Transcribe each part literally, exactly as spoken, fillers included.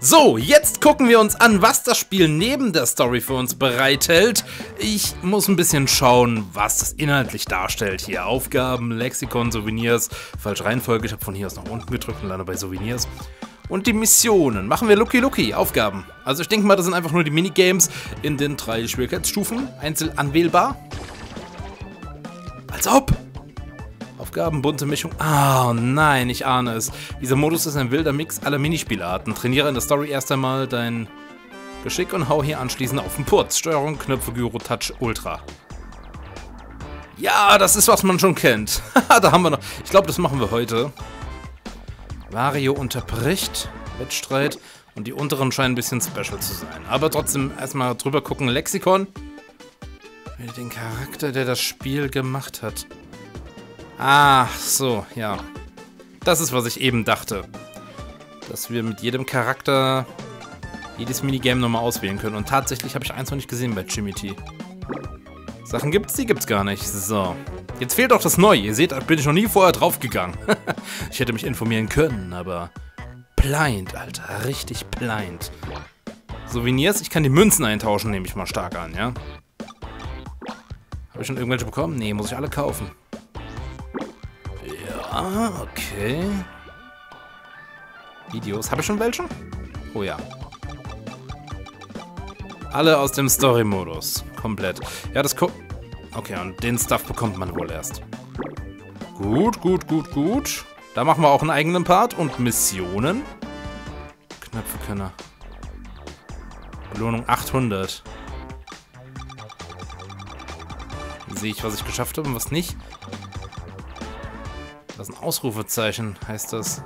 So, jetzt gucken wir uns an, was das Spiel neben der Story für uns bereithält. Ich muss ein bisschen schauen, was das inhaltlich darstellt hier. Aufgaben, Lexikon, Souvenirs, falsche Reihenfolge, ich habe von hier aus nach unten gedrückt und lande bei Souvenirs. Und die Missionen. Machen wir Lucky Lucky, Aufgaben. Also ich denke mal, das sind einfach nur die Minigames in den drei Schwierigkeitsstufen, einzeln anwählbar. Als ob! Aufgaben, bunte Mischung. Ah, oh nein, ich ahne es. Dieser Modus ist ein wilder Mix aller Minispielarten. Trainiere in der Story erst einmal dein Geschick und hau hier anschließend auf den Purz. Steuerung, Knöpfe, Gyro, Touch, Ultra. Ja, das ist, was man schon kennt. Da haben wir noch. Ich glaube, das machen wir heute. Wario unterbricht. Wettstreit. Und die unteren scheinen ein bisschen special zu sein. Aber trotzdem erstmal drüber gucken. Lexikon. Den Charakter, der das Spiel gemacht hat. Ah, so, ja. Das ist, was ich eben dachte. Dass wir mit jedem Charakter jedes Minigame nochmal auswählen können. Und tatsächlich habe ich eins noch nicht gesehen bei Jimmy T. Sachen gibt's, die gibt's gar nicht. So. Jetzt fehlt auch das Neue. Ihr seht, da bin ich noch nie vorher draufgegangen. Ich hätte mich informieren können, aber blind, Alter. Richtig blind. Souvenirs, ich kann die Münzen eintauschen, nehme ich mal stark an, ja? Habe ich schon irgendwelche bekommen? Nee, muss ich alle kaufen. Ja, okay. Videos. Habe ich schon welche? Oh ja. Alle aus dem Story-Modus. Komplett. Ja, das ko... Okay, und den Stuff bekommt man wohl erst. Gut, gut, gut, gut. Da machen wir auch einen eigenen Part. Und Missionen. Knöpfekönner. Belohnung achthundert. Sehe ich, was ich geschafft habe und was nicht. Das ist ein Ausrufezeichen, heißt das.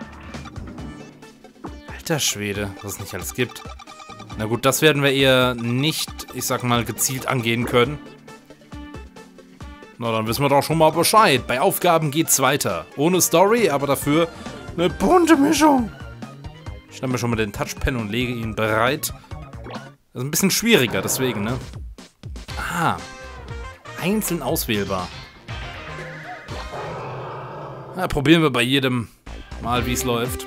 Alter Schwede, was es nicht alles gibt. Na gut, das werden wir eher nicht, ich sag mal, gezielt angehen können. Na, dann wissen wir doch schon mal Bescheid. Bei Aufgaben geht's weiter. Ohne Story, aber dafür eine bunte Mischung. Ich nehme mir schon mal den Touchpen und lege ihn bereit. Das ist ein bisschen schwieriger, deswegen, ne? Ah. Einzeln auswählbar. Na, probieren wir bei jedem Mal, wie es läuft.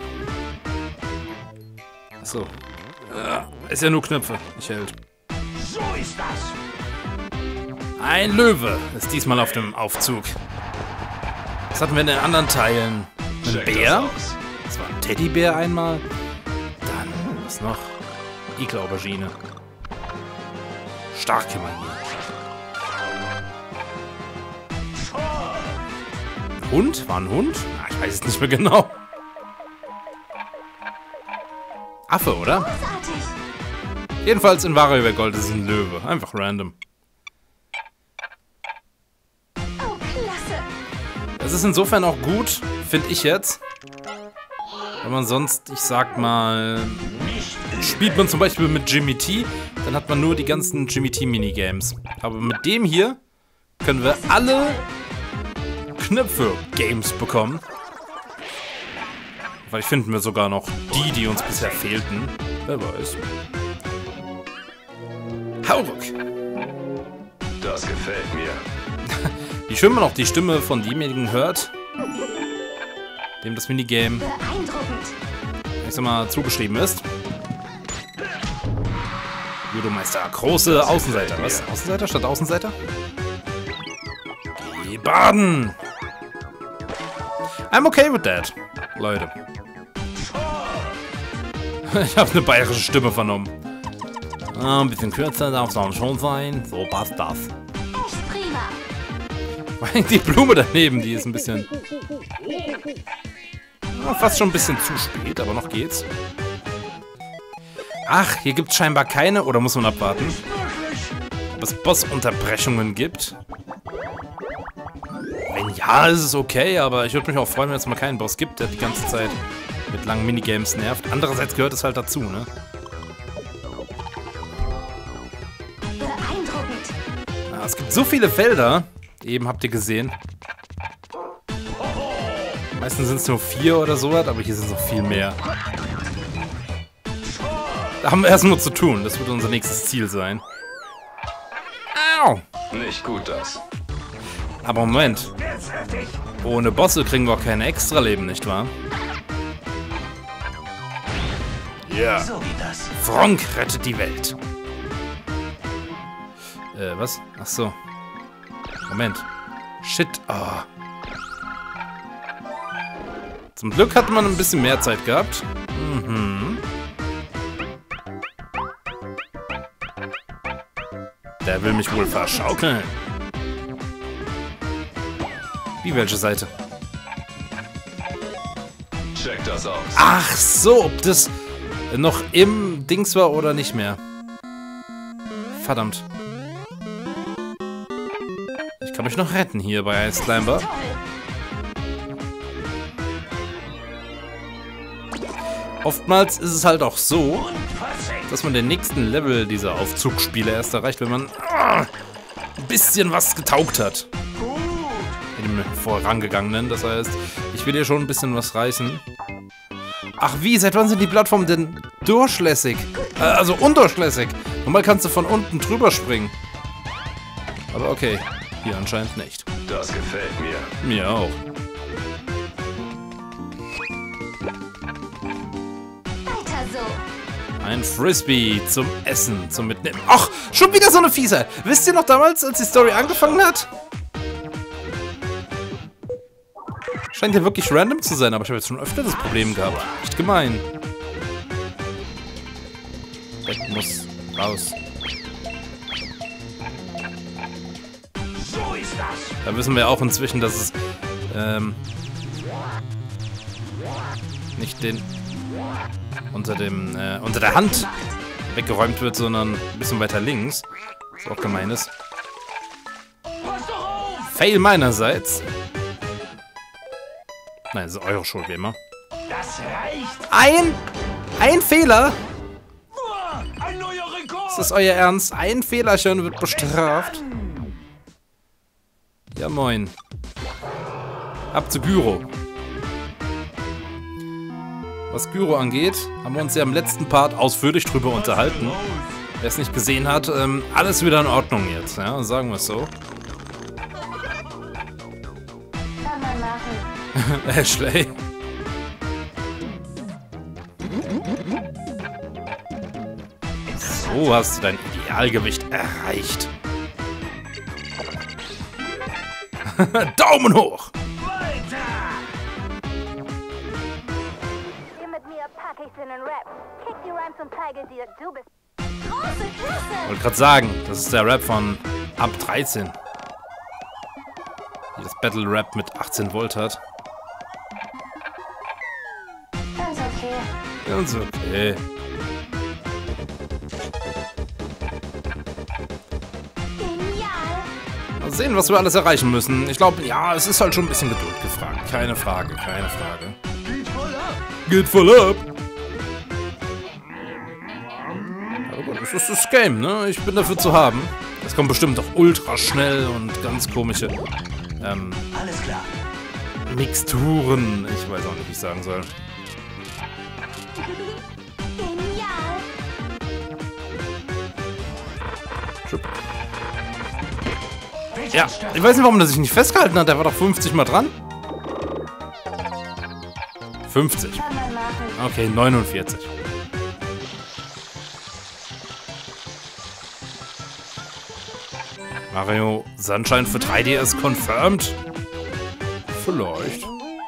Achso. Ja, ist ja nur Knöpfe. Ich hält. So ist das. Ein Löwe ist diesmal auf dem Aufzug. Was hatten wir in den anderen Teilen? Ein Bär? Das war ein Teddybär einmal. Dann, was noch? Igel-Aubergine. Starke Magie. Hund? War ein Hund? Ah, ich weiß es nicht mehr genau. Affe, oder? Großartig. Jedenfalls in Wario Gold ist es ein Löwe. Einfach random. Oh, klasse. Es ist insofern auch gut, finde ich jetzt. Wenn man sonst, ich sag mal, spielt man zum Beispiel mit Jimmy T, dann hat man nur die ganzen Jimmy T Minigames. Aber mit dem hier können wir alle Knöpfe-Games bekommen. Vielleicht finden wir sogar noch die, die uns bisher fehlten. Wer weiß. Hauruck! Das gefällt mir. Wie schön man auch die Stimme von demjenigen hört, dem das Minigame, Beeindruckend. ich sag mal, zugeschrieben ist. Judo-Meister, große Außenseiter. Was? Außenseiter statt Außenseiter? Geh baden! I'm okay with that, Leute. Ich habe eine bayerische Stimme vernommen. Ah, ein bisschen kürzer darf es auch schon sein. So passt das. Echt prima. Die Blume daneben, die ist ein bisschen... Ja, fast schon ein bisschen zu spät, aber noch geht's. Ach, hier gibt es scheinbar keine, oder muss man abwarten, ob es Bossunterbrechungen gibt. Wenn ja, ist es okay, aber ich würde mich auch freuen, wenn es mal keinen Boss gibt, der die ganze Zeit mit langen Minigames nervt. Andererseits gehört es halt dazu, ne? Beeindruckend. Ja, es gibt so viele Felder, eben habt ihr gesehen. Meistens sind es nur vier oder so, aber hier sind es noch viel mehr. Da haben wir erst nur zu tun, das wird unser nächstes Ziel sein. Au! Nicht gut, das. Aber Moment. Ohne Bosse kriegen wir auch keine Extra-Leben, nicht wahr? Ja. So geht das. Frank rettet die Welt. Äh, was? Ach so. Moment. Shit. Oh. Zum Glück hat man ein bisschen mehr Zeit gehabt. Mhm. Der will mich wohl verschaukeln. Wie, welche Seite? Check das aus. Ach so, ob das noch im Dings war oder nicht mehr. Verdammt. Ich kann mich noch retten hier bei Ice Climber. Oftmals ist es halt auch so, dass man den nächsten Level dieser Aufzugspiele erst erreicht, wenn man ah, ein bisschen was getaugt hat. In dem vorangegangenen. Das heißt, ich will hier schon ein bisschen was reißen. Ach wie, seit wann sind die Plattformen denn durchlässig? Äh, also undurchlässig. Normal kannst du von unten drüber springen. Aber okay, hier anscheinend nicht. Das gefällt mir. Mir auch. Weiter so. Ein Frisbee zum Essen, zum Mitnehmen. Ach, schon wieder so eine Fieser. Wisst ihr noch damals, als die Story angefangen hat? Scheint ja wirklich random zu sein, aber ich habe jetzt schon öfter das Problem gehabt. Echt gemein. Weg muss raus. So ist das. Da wissen wir auch inzwischen, dass es ähm, nicht den unter dem äh, unter der Hand weggeräumt wird, sondern ein bisschen weiter links. Was auch gemein ist. Fail meinerseits. Nein, das ist eure Schuld wie immer. Das reicht. Ein ein Fehler. Ein neuer Rekord. Ist das euer Ernst? Ein Fehlerchen wird bestraft. Ja moin. Ab zu Gyro. Was Gyro angeht, haben wir uns ja im letzten Part ausführlich drüber unterhalten. Wer es nicht gesehen hat, ähm, alles wieder in Ordnung jetzt, ja, sagen wir es so. Kann man machen. Ashley. So hast du dein Idealgewicht erreicht. Daumen hoch! Geh mit mir, pack ich in den Rap. Kick die Rhymes und zeige dir, du bist große Klasse. Ich wollte gerade sagen, das ist der Rap von ab dreizehn. Die das Battle Rap mit achtzehn Volt hat. Ganz okay. Ganz okay. Genial. Mal sehen, was wir alles erreichen müssen. Ich glaube, ja, es ist halt schon ein bisschen Geduld gefragt. Keine Frage, keine Frage. Geht voll ab. Geht voll ab. Aber gut, das ist das Game, ne? Ich bin dafür zu haben. Das kommt bestimmt auch ultra schnell und ganz komische ähm, Alles klar. Mixturen. Ich weiß auch nicht, wie ich sagen soll. Genial. Ja, ich weiß nicht, warum der sich nicht festgehalten hat. Der war doch fünfzig mal dran. fünfzig. Kann man machen. Okay, neunundvierzig. Mario Sunshine für drei D S confirmed? Vielleicht.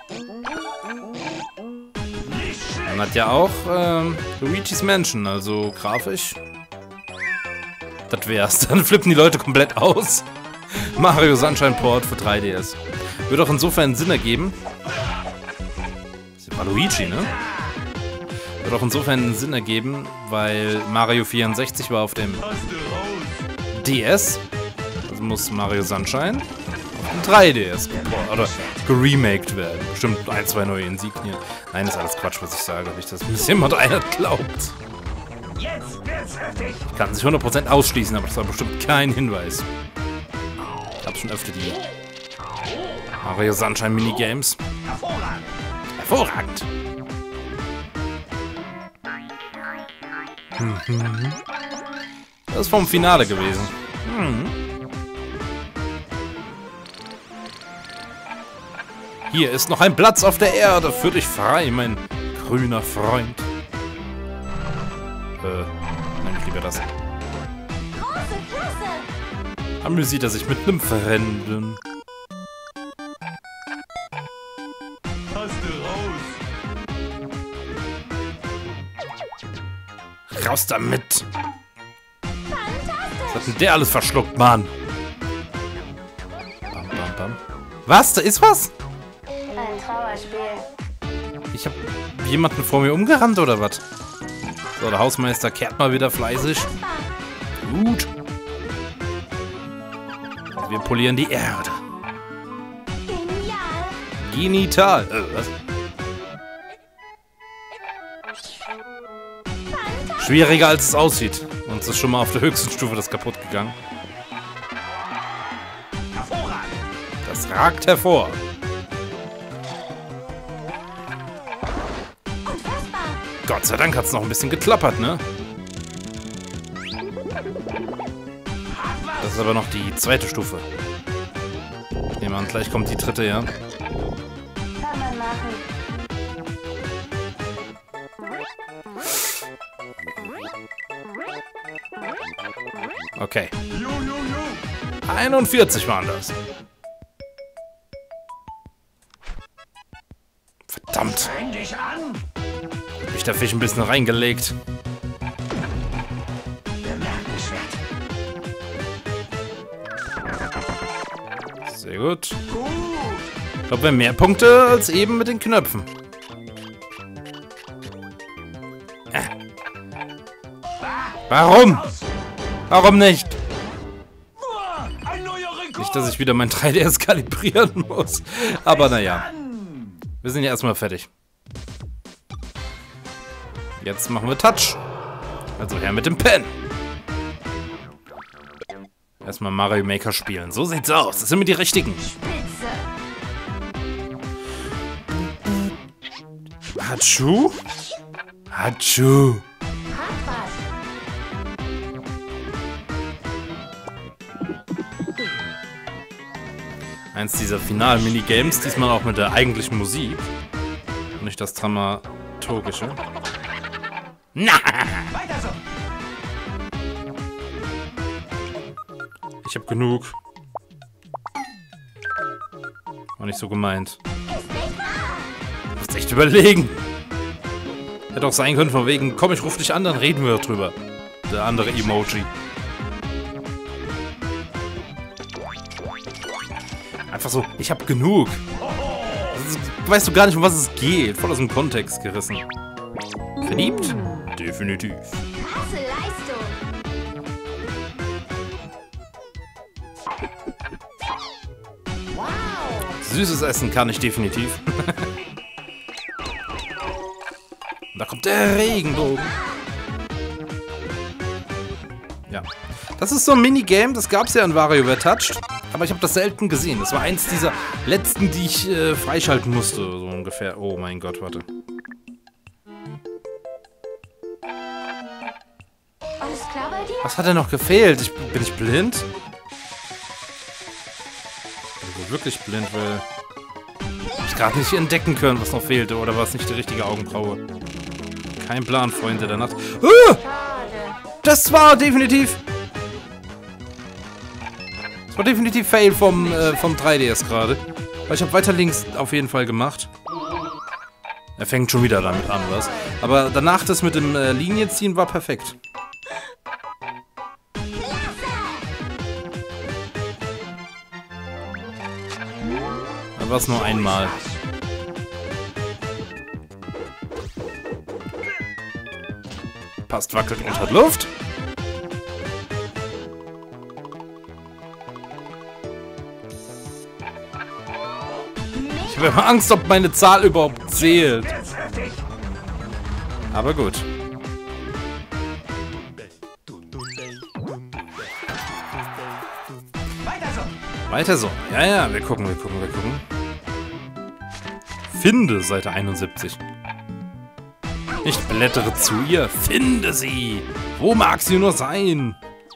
Man hat ja auch ähm, Luigi's Mansion, also grafisch. Das wär's. Dann flippen die Leute komplett aus. Mario Sunshine Port für drei D S. Würde auch insofern Sinn ergeben. Das war Luigi, ne? Würde auch insofern Sinn ergeben, weil Mario vierundsechzig war auf dem D S. Also muss Mario Sunshine auf dem drei D S geport oder geremaked werden. Bestimmt ein, zwei neue Insignien. Nein, das ist alles Quatsch, was ich sage. Nicht, dass mir jemand einer glaubt. Jetzt wird's heftig. Kann sich hundert Prozent ausschließen, aber das war bestimmt kein Hinweis. Ich hab schon öfter die Mario Sunshine Minigames. Hervorragend. Hervorragend. Mhm. Das ist vom Finale gewesen. Mhm. Hier ist noch ein Platz auf der Erde für dich frei, mein grüner Freund. Äh, nein, ich lieber das. Große Klasse! Amüsiert er sich mit einem Fremden. Hast du raus. Raus damit! Fantastisch! Was hat denn der alles verschluckt, Mann? Bam, bam, bam. Was? Da ist was? Ein Trauerspiel. Ich hab jemanden vor mir umgerannt, oder was? So, der Hausmeister kehrt mal wieder fleißig. Gut. Wir polieren die Erde. Genial! Genital. Äh, was? Schwieriger als es aussieht. Uns ist schon mal auf der höchsten Stufe das kaputt gegangen. Hervorragend. Das ragt hervor. Unfassbar! Gott sei Dank hat es noch ein bisschen geklappert, ne? Das ist aber noch die zweite Stufe. Ich nehme an, gleich kommt die dritte, ja. Kann man machen. Okay. Jo, jo, jo. einundvierzig waren das. Verdammt. Häng dich an. Hab ich der Fisch ein bisschen reingelegt. Bemerkenswert. Sehr gut. Gut. Ich glaube, wir haben mehr Punkte als eben mit den Knöpfen. Äh. Warum? Warum nicht? Uah, ein neuer Rekord. Nicht, dass ich wieder mein drei D S kalibrieren muss. Aber naja. Wir sind ja erstmal fertig. Jetzt machen wir Touch. Also her mit dem Pen. Erstmal Mario Maker spielen. So sieht's aus. Das sind mir die richtigen. Spitze! Hatschu? Hatschu. Hat was! Eins dieser Final-Minigames, diesmal auch mit der eigentlichen Musik. Und nicht das Dramaturgische. Na! Weiter so. Ich hab genug. War nicht so gemeint. Du musst echt überlegen. Hätte auch sein können, von wegen, komm, ich ruf dich an, dann reden wir drüber. Der andere Emoji. Einfach so, ich hab genug. Das ist, weißt du gar nicht, um was es geht. Voll aus dem Kontext gerissen. Verliebt? Definitiv. Krasse Leistung! Wow! Süßes Essen kann ich definitiv. Und da kommt der Regenbogen. Ja. Das ist so ein Minigame, das gab es ja in WarioWare Touched. Aber ich habe das selten gesehen. Das war eins dieser letzten, die ich äh, freischalten musste, so ungefähr. Oh mein Gott, warte. Alles klar bei dir? Was hat denn noch gefehlt? Ich, bin ich blind? Ich bin wirklich blind, weil ich gerade nicht entdecken können, was noch fehlte. Oder war es nicht die richtige Augenbraue? Kein Plan, Freunde der Nacht. Ah! Schade. Das war definitiv... Das war definitiv Fail vom, äh, vom drei D S gerade. Weil ich habe weiter links auf jeden Fall gemacht. Er fängt schon wieder damit an, was? Aber danach das mit dem äh, Linienziehen war perfekt. Da war es nur einmal. Passt, wackelt und hat Luft. Ich habe immer Angst, ob meine Zahl überhaupt zählt. Jetzt fertig. Aber gut. Weiter so. Weiter so. Ja, ja, wir gucken, wir gucken, wir gucken. Finde Seite einundsiebzig. Ich blättere zu ihr. Finde sie. Wo mag sie nur sein?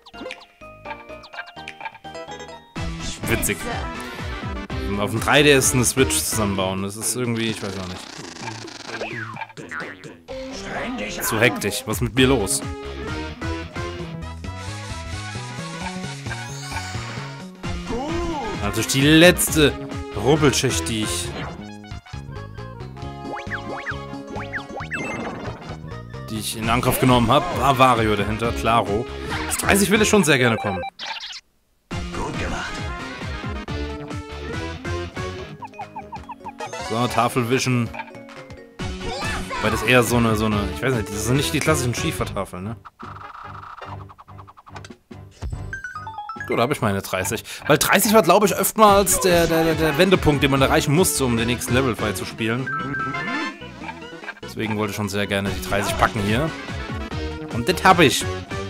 Witzig. Auf dem drei D S eine Switch zusammenbauen. Das ist irgendwie, ich weiß auch nicht. Zu hektisch. Was ist mit mir los? Also die letzte Rubbelschicht, die ich... die ich in Angriff genommen habe, war Wario dahinter, klaro. Das dreißig will ich schon sehr gerne kommen. Gut gemacht. So, Tafelwischen. Weil das eher so eine, so eine, ich weiß nicht, das sind nicht die klassischen Schiefertafeln, ne? Gut, da habe ich meine dreißig. Weil dreißig war, glaube ich, oftmals der, der, der Wendepunkt, den man erreichen musste, um den nächsten Level frei zu spielen. Deswegen wollte ich schon sehr gerne die dreißig packen hier. Und das habe ich.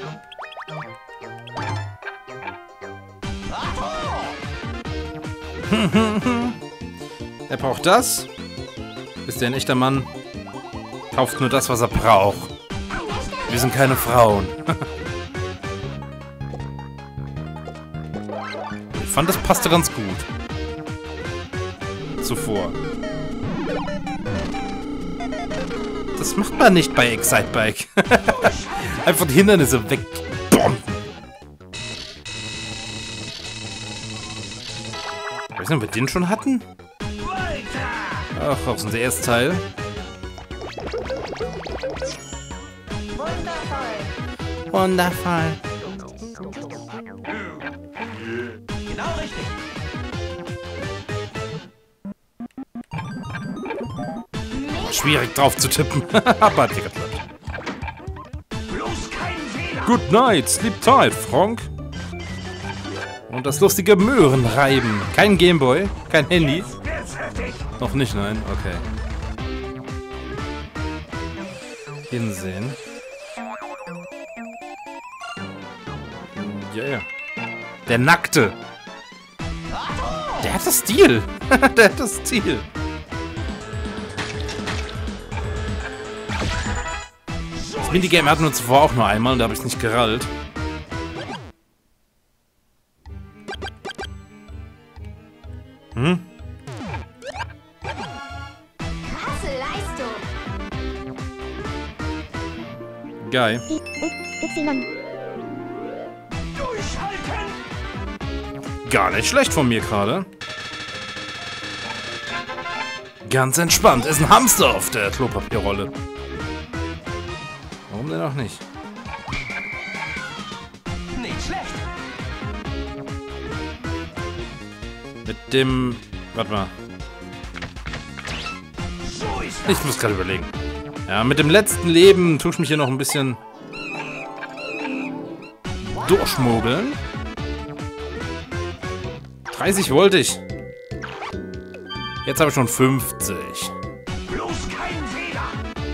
Er braucht das. Ist der ein echter Mann? Kauft nur das, was er braucht. Wir sind keine Frauen. Ich fand, das passte ganz gut. Zuvor. Das macht man nicht bei Excitebike. Einfach die Hindernisse wegbomben. Ich weiß nicht, ob wir den schon hatten? Ach, auch so der erste Teil. Wundervoll. Genau richtig. Schwierig drauf zu tippen. Aber hat geklappt. Bloß kein Fehler. Good night, sleep tight, Frank. Und das lustige Möhrenreiben. Kein Gameboy, kein Handy. Jetzt fertig. Noch nicht, nein? Okay. Hinsehen. Ja, ja. Der Nackte. Der hat das Stil. Der hat das Stil. Das Minigame hatten wir zuvor auch nur einmal und da habe ich es nicht gerallt. Hm? Krasse Leistung. Geil. Durchhalten. Gar nicht schlecht von mir gerade. Ganz entspannt. Ist ein Hamster auf der Klopapierrolle. Warum denn auch nicht? Nicht schlecht. Mit dem... Warte mal. So ist Ich muss gerade überlegen. Ja, mit dem letzten Leben tue ich mich hier noch ein bisschen... durchschmuggeln. dreißig wollte ich. Jetzt habe ich schon fünfzig. bloß kein Fehler.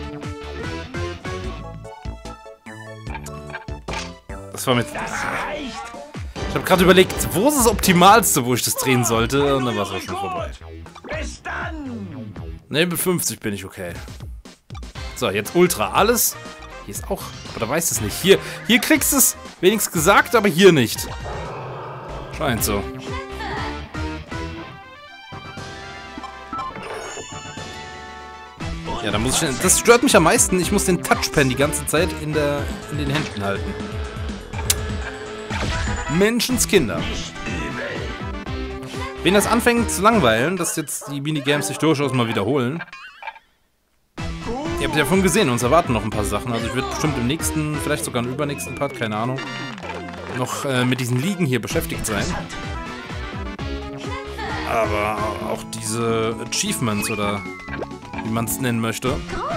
Das war mit... Das reicht. Ich habe gerade überlegt, wo ist das Optimalste, wo ich das drehen sollte? Und dann war es auch schon vorbei. Bis dann. Ne, mit fünfzig bin ich okay. So, jetzt Ultra. Alles. Hier ist auch... Aber da weißt du es nicht. Hier, hier kriegst du es wenigstens gesagt, aber hier nicht. Scheint so. Ja, da muss ich... Das stört mich am meisten. Ich muss den Touchpen die ganze Zeit in, der, in den Händen halten. Menschenskinder. Wenn das anfängt zu langweilen, dass jetzt die Minigames sich durchaus mal wiederholen. Ihr habt ja schon gesehen, uns erwarten noch ein paar Sachen. Also ich werde bestimmt im nächsten, vielleicht sogar im übernächsten Part, keine Ahnung, noch äh, mit diesen Ligen hier beschäftigt sein. Aber auch diese Achievements oder wie man es nennen möchte,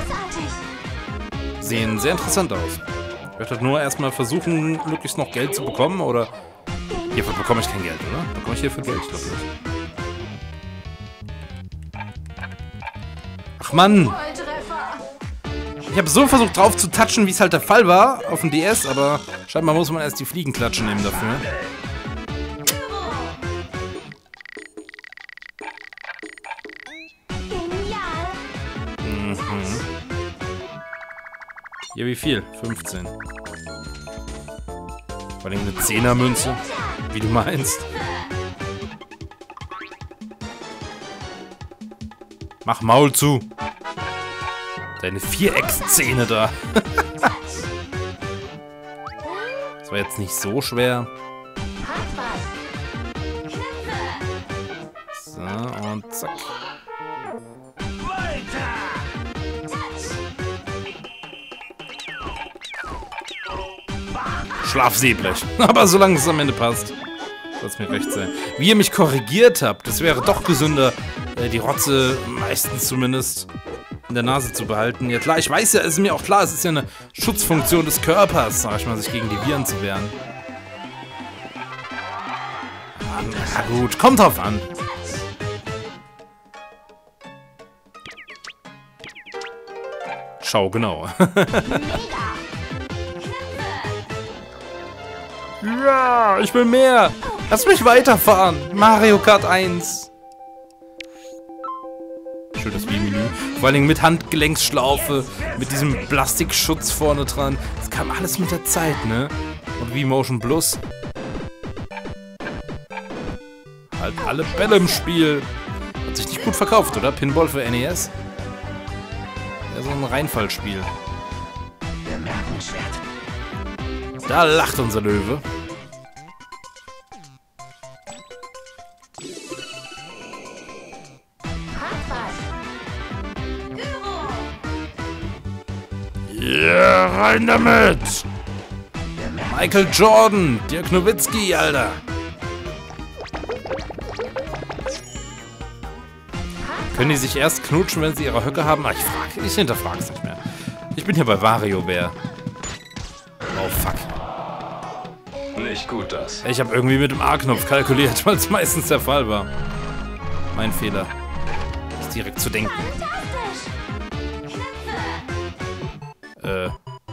sehen sehr interessant aus. Ich werde halt nur erstmal versuchen, möglichst noch Geld zu bekommen, oder... Hierfür bekomme ich kein Geld, oder? Bekomme ich hierfür Geld? Ich glaube nicht. Ach Mann! Ich habe so versucht drauf zu touchen, wie es halt der Fall war auf dem D S, aber scheinbar muss man erst die Fliegenklatschen nehmen dafür. Mhm. Ja, wie viel? fünfzehn. Vor allem eine Zehnermünze. Wie du meinst. Mach Maul zu. Deine Viereck-Szene da. Das war jetzt nicht so schwer. So, und zack. Schlafsäblich. Aber solange es am Ende passt, soll es mir recht sein. Wie ihr mich korrigiert habt, das wäre doch gesünder, äh, die Rotze meistens zumindest in der Nase zu behalten. Ja klar, ich weiß ja, es ist mir auch klar, es ist ja eine Schutzfunktion des Körpers, sag ich mal, sich gegen die Viren zu wehren. Na gut, kommt drauf an. Schau, genau. Ja, ich will mehr. Lass mich weiterfahren. Mario Kart eins. Schönes Wii-Menü. Vor allen Dingen mit Handgelenksschlaufe, mit diesem Plastikschutz vorne dran. Das kam alles mit der Zeit, ne? Und Wii Motion Plus. Halt alle Bälle im Spiel. Hat sich nicht gut verkauft, oder? Pinball für N E S? Ja, so ein Reinfallspiel. Bemerkenswert. Da lacht unser Löwe. Ja, yeah, rein damit! Michael Jordan, Dirk Nowitzki, Alter! Können die sich erst knutschen, wenn sie ihre Höcke haben? Ach, ich frage, ich hinterfrag's nicht mehr. Ich bin hier bei WarioWare. Oh, fuck. Nicht gut, das. Ich habe irgendwie mit dem A-Knopf kalkuliert, weil es meistens der Fall war. Mein Fehler. Ist direkt zu denken. Äh.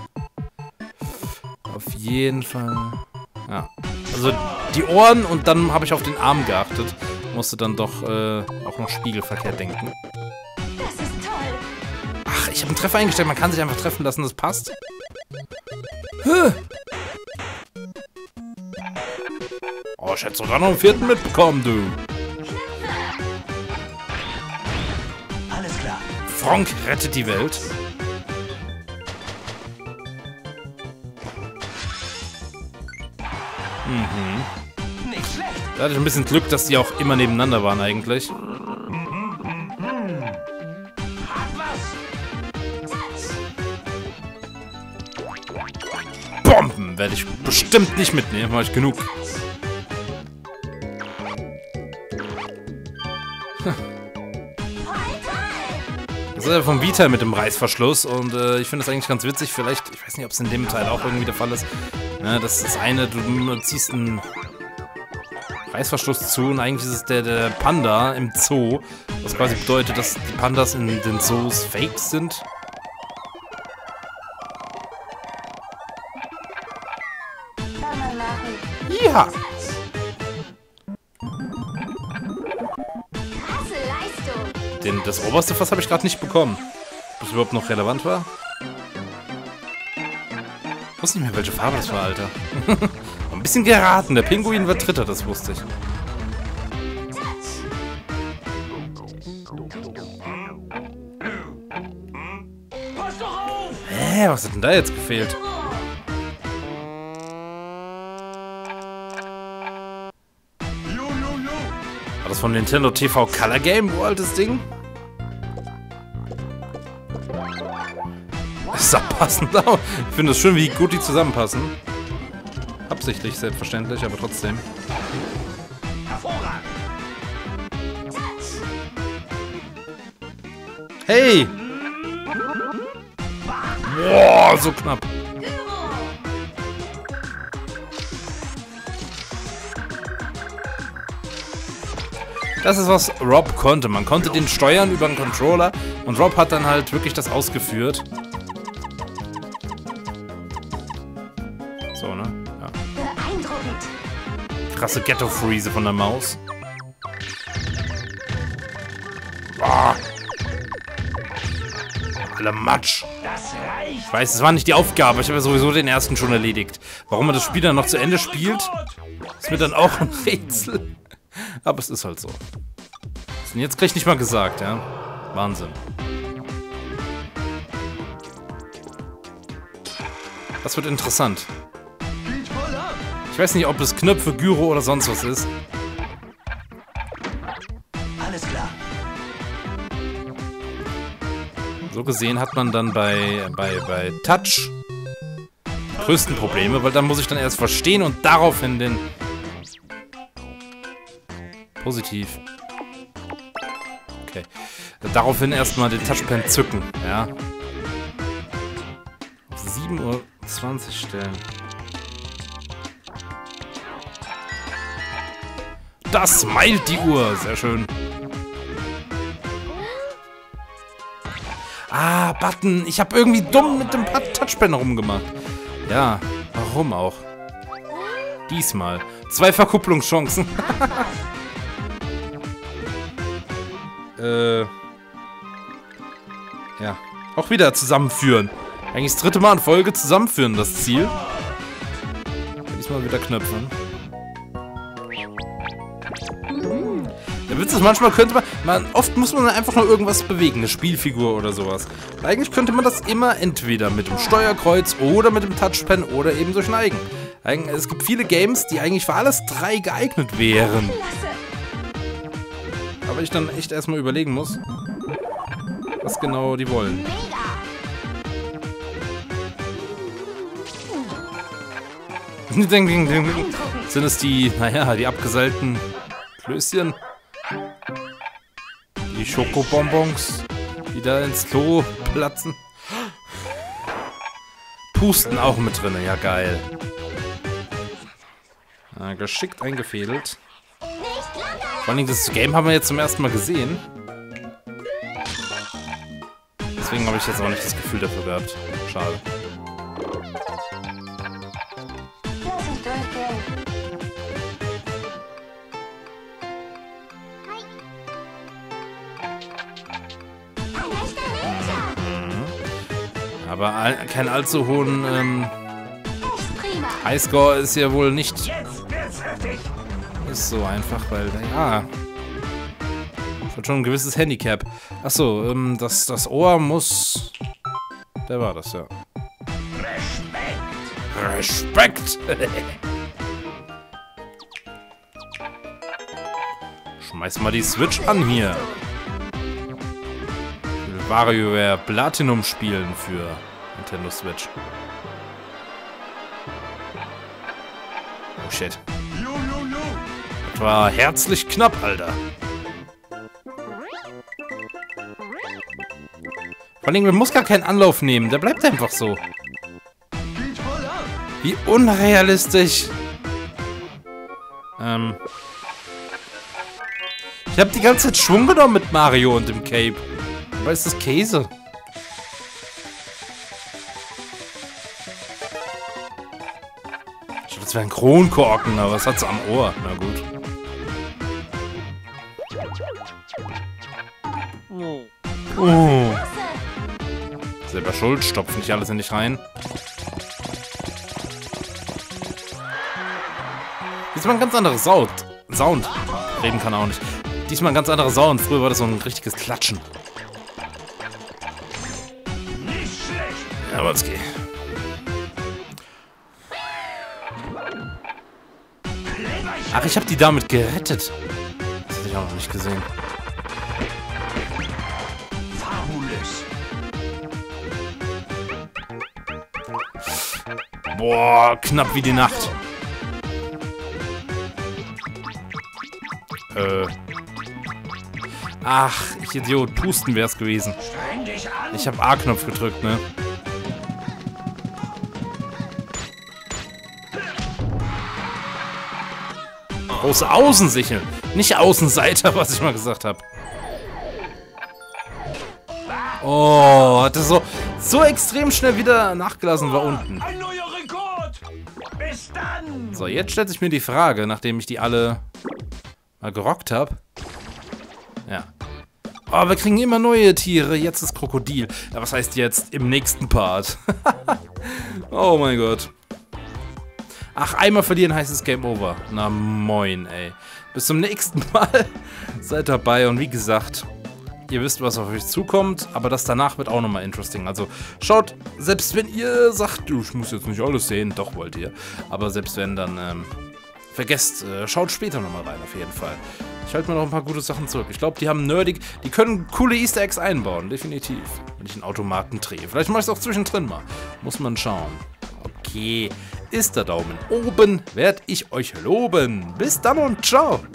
Auf jeden Fall. Ja. Also die Ohren und dann habe ich auf den Arm geachtet. Musste dann doch äh, auch noch spiegelverkehrt denken. Das ist toll. Ach, ich habe einen Treffer eingestellt. Man kann sich einfach treffen lassen, das passt. Huh. Oh, ich hätte sogar noch einen vierten mitbekommen, du. Alles klar. Frank rettet die Welt. Mhm. Nicht schlecht. Da hatte ich ein bisschen Glück, dass die auch immer nebeneinander waren eigentlich. Bomben werde ich bestimmt nicht mitnehmen, habe ich genug. Das ist ja vom Vita mit dem Reißverschluss und äh, ich finde das eigentlich ganz witzig. Vielleicht, ich weiß nicht, ob es in dem Teil auch irgendwie der Fall ist. Ja, das ist das eine, du, du ziehst einen Reißverschluss zu und eigentlich ist es der, der Panda im Zoo. Was quasi bedeutet, dass die Pandas in den Zoos fake sind. Schau mal nach. Ja! Krasse Leistung. Den, das oberste Fass habe ich gerade nicht bekommen. Ob das überhaupt noch relevant war? Ich wusste nicht mehr, welche Farbe das war, Alter. Ein bisschen geraten. Der Pinguin wird Dritter, das wusste ich. Pass doch auf! Hä, was hat denn da jetzt gefehlt? Jo, jo, jo. War das von Nintendo T V Color Game, wo altes Ding? Das sah passend aus. Ich finde es schön, wie gut die zusammenpassen. Absichtlich, selbstverständlich, aber trotzdem. Hervorragend. Hey! Boah, so knapp. Das ist, was Rob konnte. Man konnte den steuern über den Controller und Rob hat dann halt wirklich das ausgeführt. So, ne? Ja. Beeindruckend. Krasse Ghetto-Freeze von der Maus. Ah. Alle Matsch. Das reicht. Ich weiß, es war nicht die Aufgabe. Ich habe ja sowieso den ersten schon erledigt. Warum man das Spiel dann noch zu Ende spielt, ist mir dann auch ein Rätsel. Aber es ist halt so. Und jetzt krieg ich nicht mal gesagt, ja. Wahnsinn. Das wird interessant. Geht voll ab. Ich weiß nicht, ob es Knöpfe, Gyro oder sonst was ist. Alles klar. So gesehen hat man dann bei, bei, bei Touch größten Probleme, weil dann muss ich dann erst verstehen und daraufhin den... Positiv. Okay. Daraufhin erstmal den Touchpad zücken, ja. Auf sieben Uhr zwanzig stellen. Das meilt die Uhr. Sehr schön. Ah, Button. Ich habe irgendwie dumm mit dem Touchpad rumgemacht. Ja, warum auch? Diesmal. Zwei Verkupplungschancen. äh. Ja. Auch wieder zusammenführen. Eigentlich das dritte Mal in Folge zusammenführen, das Ziel. Diesmal wieder Knöpfe. Der Witz ist, manchmal könnte man, man... Oft muss man einfach nur irgendwas bewegen, eine Spielfigur oder sowas. Eigentlich könnte man das immer entweder mit dem Steuerkreuz oder mit dem Touchpen oder eben durch Neigen. Es gibt viele Games, die eigentlich für alles drei geeignet wären. Aber ich dann echt erstmal überlegen muss, was genau die wollen. Sind es die, naja, die abgeseilten Klößchen? Die Schokobonbons, die da ins Klo platzen? Pusten auch mit drin, ja geil. Ah, geschickt eingefädelt. Vor allem das Game haben wir jetzt zum ersten Mal gesehen. Deswegen habe ich jetzt auch nicht das Gefühl dafür gehabt. Schade. Aber all, kein allzu hohen ähm, Highscore ist ja wohl nicht ist so einfach, weil, ja, das hat schon ein gewisses Handicap. Achso, ähm, das, das Ohr muss... Der war das, ja. Respekt! Respekt! Schmeiß mal die Switch an hier. Ich will WarioWare Platinum spielen für Nintendo Switch. Oh shit. Das war herzlich knapp, Alter. Vor allem, man muss gar keinen Anlauf nehmen. Der bleibt einfach so. Wie unrealistisch. Ähm. Ich habe die ganze Zeit Schwung genommen mit Mario und dem Cape. Aber ist das Käse? Ich dachte, das wäre ein Kronkorken, aber was hat's am Ohr? Na gut. Oh. Selber schuld, stopf nicht alles in dich rein. Diesmal ein ganz anderes Sound. Sound. Reden kann er auch nicht. Diesmal ein ganz anderer Sound. Früher war das so ein richtiges Klatschen. Ja, aber es geht. Ach, ich habe die damit gerettet. Das hätte ich auch noch nicht gesehen. Boah, knapp wie die Nacht. Äh. Ach, ich Idiot, pusten wär's gewesen. Ich habe A-Knopf gedrückt, ne? Große Außensichel. Nicht Außenseiter, was ich mal gesagt habe. Oh, hat das so, so extrem schnell wieder nachgelassen war unten. Ein neuer Rekord! Bis dann! So, jetzt stellt sich mir die Frage, nachdem ich die alle mal gerockt habe. Ja. Oh, wir kriegen immer neue Tiere. Jetzt ist Krokodil. Ja, was heißt jetzt? Im nächsten Part. Oh mein Gott. Ach, einmal verlieren heißt es Game Over. Na moin, ey. Bis zum nächsten Mal. Seid dabei und wie gesagt, ihr wisst, was auf euch zukommt, aber das danach wird auch nochmal interesting. Also schaut, selbst wenn ihr sagt, du, ich muss jetzt nicht alles sehen, doch wollt ihr, aber selbst wenn, dann ähm, vergesst, äh, schaut später nochmal rein, auf jeden Fall. Ich halte mir noch ein paar gute Sachen zurück. Ich glaube, die haben nerdig, die können coole Easter Eggs einbauen, definitiv. Wenn ich einen Automaten drehe. Vielleicht mache ich es auch zwischendrin mal. Muss man schauen. Okay, ist der Daumen oben, werde ich euch loben. Bis dann und ciao.